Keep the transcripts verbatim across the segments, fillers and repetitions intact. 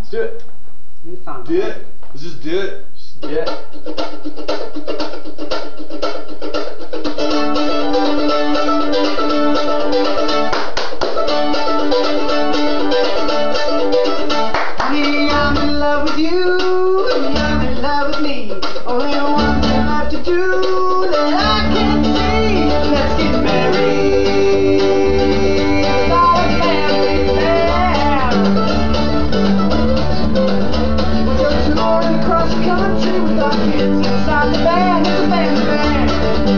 Let's do it. You found Do it. Let's just do it. Just do it. Honey, I'm in love with you, and you're in love with me. Only one thing left to do that I can't see. Let's get married. Start a family band. We'll go touring across the country with our kids inside the band. It's a family band.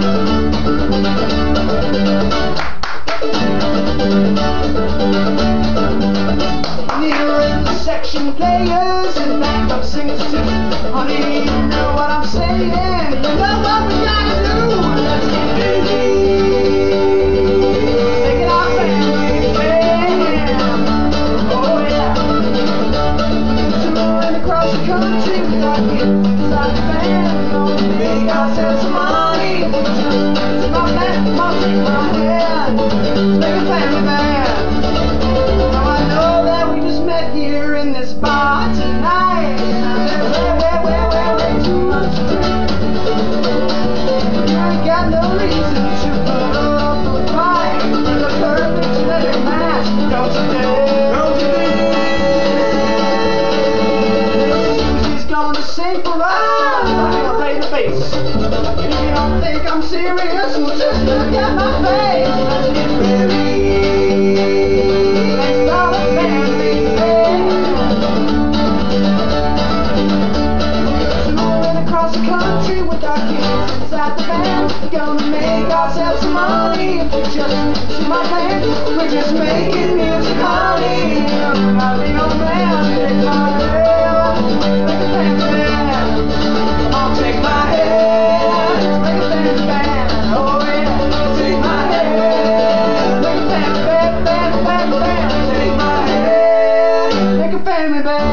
Section players and backup singers too. Honey, you know what I'm saying. You know what we gotta do. Let's get busy. Make it our family band. Oh yeah. Touring across the country with our kids inside the band. Gonna make ourselves some money. Just my back, my take my hand. Make a family band. Now I know that we just met here in this bar tonight. There's way, way, way, way, way too much to drink. I ain't got no reason to put up a fight. We're the perfect genetic match, don't you think? Don't you think? Susie's gonna sing for us. I'm gonna play the bass. If you don't think I'm serious, well just look at my face. Let's get married. Let's start a family band. Across the country with our kids inside the band. Gonna make ourselves some money. Just see my plan. We're just making music, honey. I'll be your man. Take my hand. Make a family band. I'll take my hand. Make a family band. Oh yeah. Take my hand. Make a family band, band, band, band. Take my hand. Make a family band.